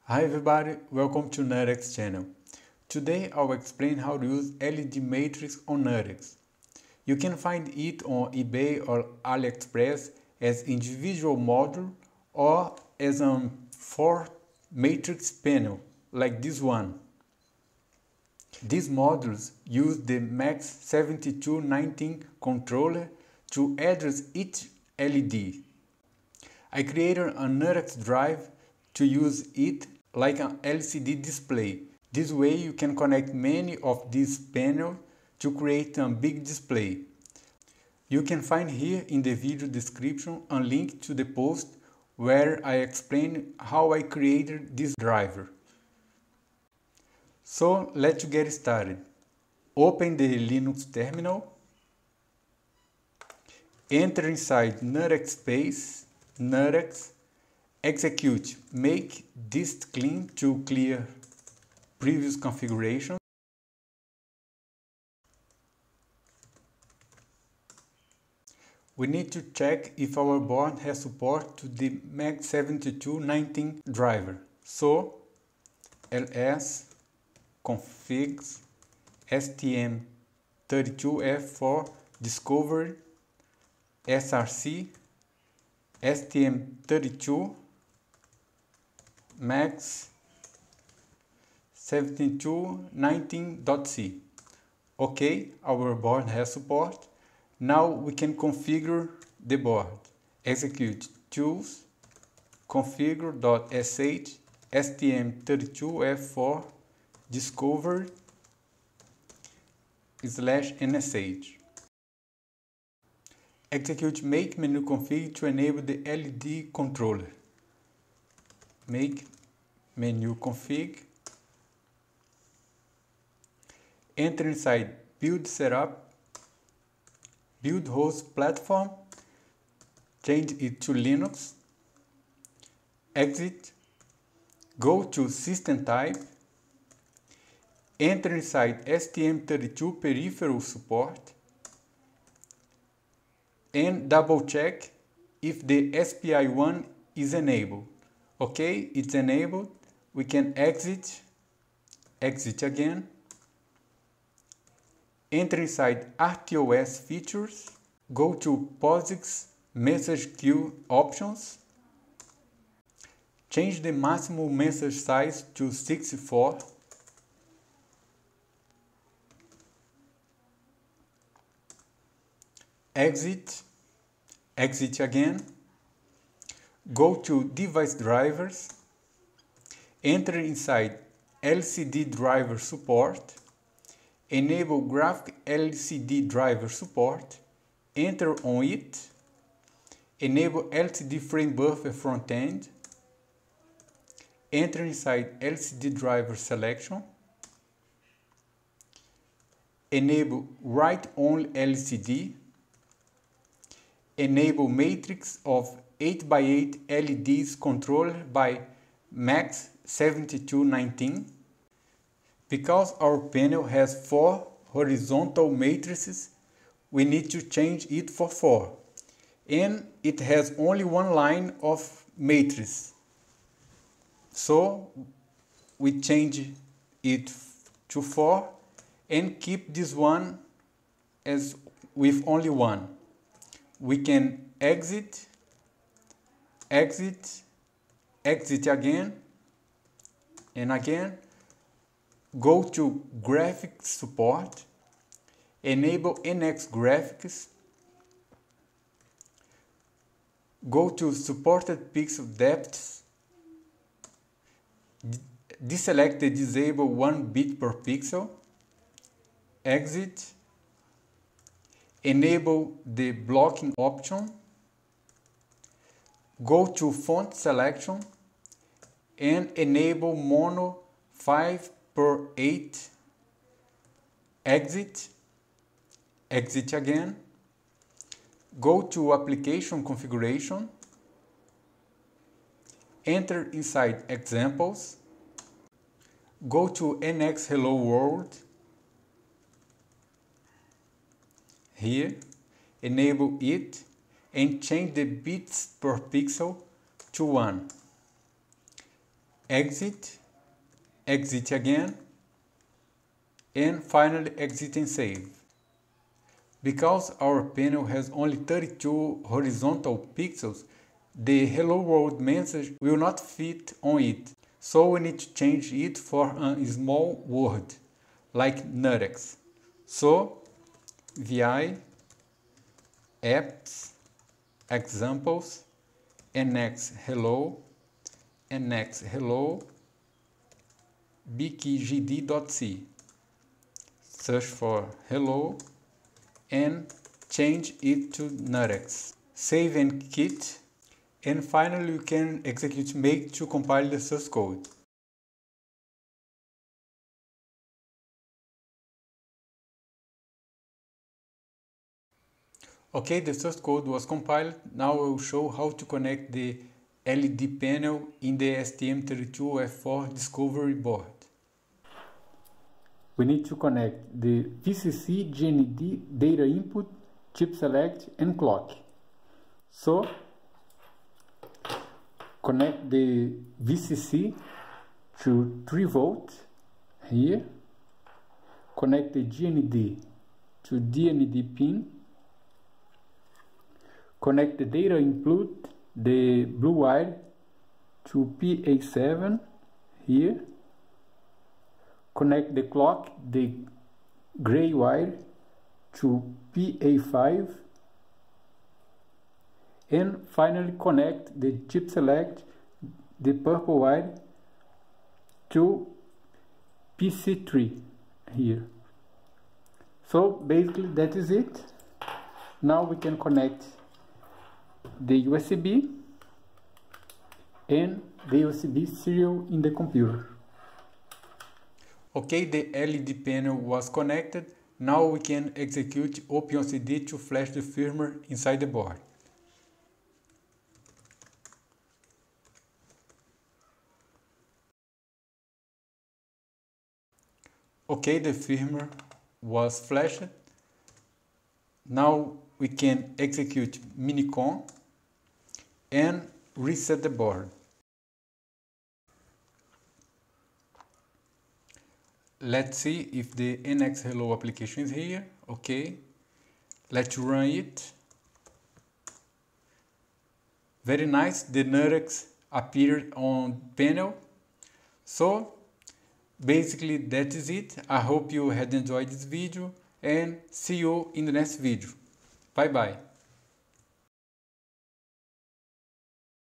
Hi everybody, welcome to nuttx channel. Today I'll explain how to use LED matrix on nuttx. You can find it on eBay or AliExpress as individual module or as a 4 matrix panel like this one. These modules use the MAX7219 controller to address each LED. I created a nuttx drive to use it like an LCD display. This way you can connect many of these panels to create a big display. You can find here in the video description a link to the post where I explain how I created this driver. So let's get started. Open the Linux terminal, enter inside nuttxspace, nuttx, execute make distclean to clear previous configuration. We need to check if our board has support to the MAX7219 driver. So ls config stm32f4 discovery src stm32 max7219.c. Okay, our board has support. Now we can configure the board. Execute tools configure.sh stm32f4 discovery /nsh. Execute make menuconfig to enable the LED controller. Make menuconfig. Enter inside build setup, build host platform, change it to Linux, exit, go to system type, enter inside STM32 peripheral support, and double check if the SPI1 is enabled. Okay, it's enabled. We can exit again, enter inside RTOS features, go to POSIX message queue options, change the maximum message size to 64, exit again, go to device drivers, enter inside LCD driver support, enable graphic LCD driver support, enter on it, enable LCD frame buffer front end, enter inside LCD driver selection, enable write only LCD, enable matrix of 8x8 LEDs controlled by MAX7219. Because our panel has 4 horizontal matrices, we need to change it for 4. And it has only one line of matrix. So we change it to 4 and keep this one as with only one. We can exit again and again, go to graphics support, enable NX graphics, go to supported pixel depths, deselect the disable 1 bit per pixel, exit, enable the blocking option, go to font selection and enable mono 5/8, exit again, go to application configuration, enter inside examples, go to nxhello world, here, enable it and change the bits per pixel to 1. exit, exit again, and finally exit and save. Because our panel has only 32 horizontal pixels, the hello world message will not fit on it. So we need to change it for a small word, like nuttx. So vi apps examples nxhello bkgd.c. Search for hello and change it to nuttx. Save and quit, and finally you can execute make to compile the source code. Okay, the source code was compiled. Now I will show how to connect the LED panel in the STM32F4 discovery board. We need to connect the VCC GND data input, chip select and clock. So connect the VCC to 3 volt here. Connect the GND to DND pin. Connect the data input, the blue wire, to PA7 here. Connect the clock, the gray wire, to PA5. And finally connect the chip select, the purple wire, to PC3 here. So basically that is it. Now we can connect the USB and the USB serial in the computer. Okay, the LED panel was connected. Now we can execute openocd to flash the firmware inside the board. Okay, the firmware was flashed. Now we can execute menuconfig and reset the board. Let's see if the nxhello application is here. Okay, let's run it. Very nice, the nuttx appeared on panel. So basically that is it. I hope you had enjoyed this video and see you in the next video. Bye bye.